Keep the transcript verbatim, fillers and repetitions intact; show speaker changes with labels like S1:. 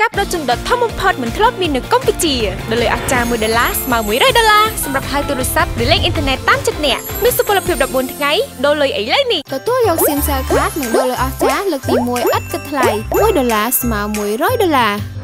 S1: ប់ដ៏ចំណុចធំបំផុតមិនធ្លាប់មាននៅកម្ពុជាដែលលើអាចារ្យមួយដុល្លារស្មើមួយរយដុល្លារសម្រាប់ហៅទូរស័ព្ទឬលេងអ៊ីនធឺណិតតាមចិត្តអ្នកមានសុពលភាពដប់បួនថ្ងៃដូរលុយឥឡូវនេះទទួលយកស៊ីម Cell Card និងដូរលុយអស្ចារ្យលើកទីមួយឥតគិតថ្លៃមួយដុល្លារស្មើមួយរយដុល្លារ